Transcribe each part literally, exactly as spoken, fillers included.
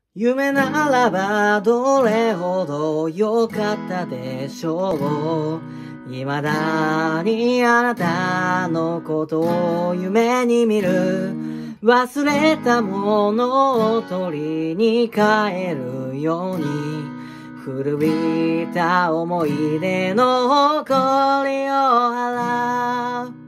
夢ならばどれほど良かったでしょう。未だにあなたのことを夢に見る。忘れたものを取りに帰るように、古びた思い出の誇りを払う。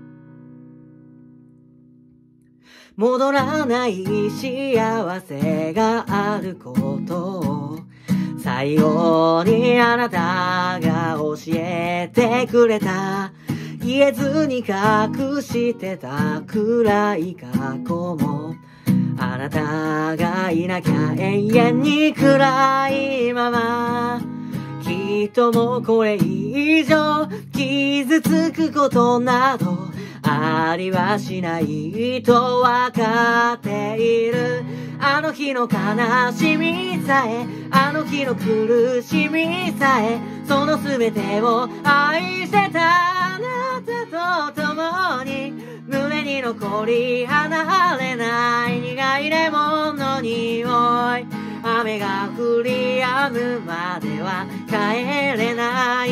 戻らない幸せがあることを最後にあなたが教えてくれた。言えずに隠してた暗い過去も、あなたがいなきゃ永遠に暗いまま。きっともうこれ以上傷つくことなどありはしないとわかっている。あの日の悲しみさえ、あの日の苦しみさえ、その全てを愛してたあなたと共に、胸に残り離れない苦いレモンの匂い。雨が降り止むまでは帰れない。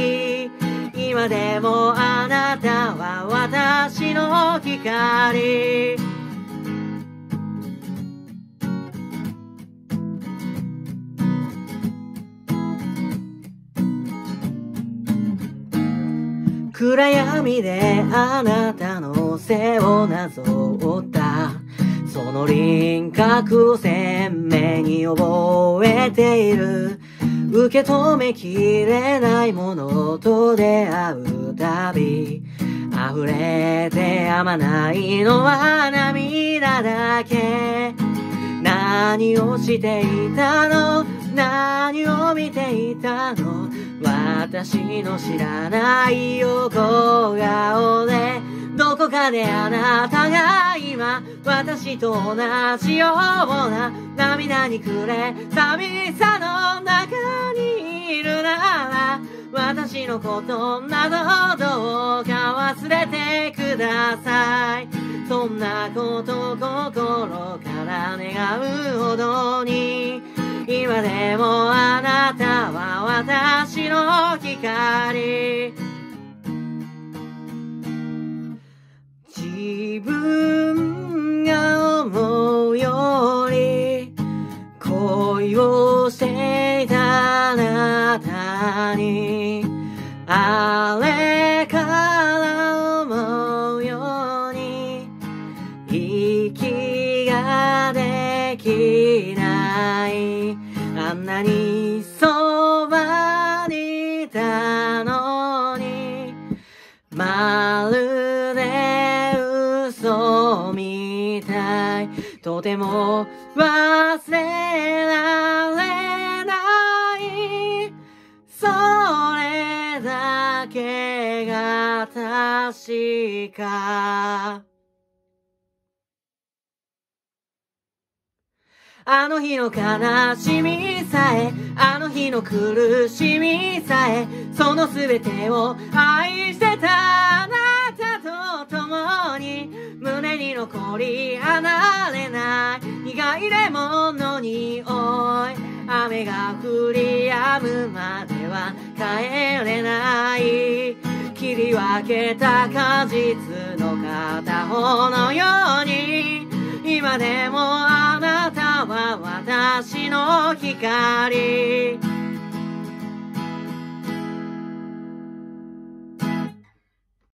今でもあなたは私の光。暗闇であなたの背をなぞったその輪郭を鮮明に覚えている。受け止めきれないものと出会うたび、溢れてやまないのは涙だけ。何をしていたの、何を見ていたの、私の知らない横顔で、どこかであなたが今私と同じような涙に暮れ寂しさの中にいるなら、私のことなどどうか忘れてください。そんなこと心から願うほどに、今でもあなたは私の光。自分が思うより恋をしていたあなたに、あれから思うように息ができない。あんなにそばにいたのに、まるで嘘みたい。とても忘れられない。それだけが確か。あの日の悲しみさえ、あの日の苦しみさえ、その全てを愛してたあなたと共に、胸に残り離れない苦いレモンの匂い。雨が降り止むまでは帰れない。切り分けた果実の片方のように、今でもあなたは私の光。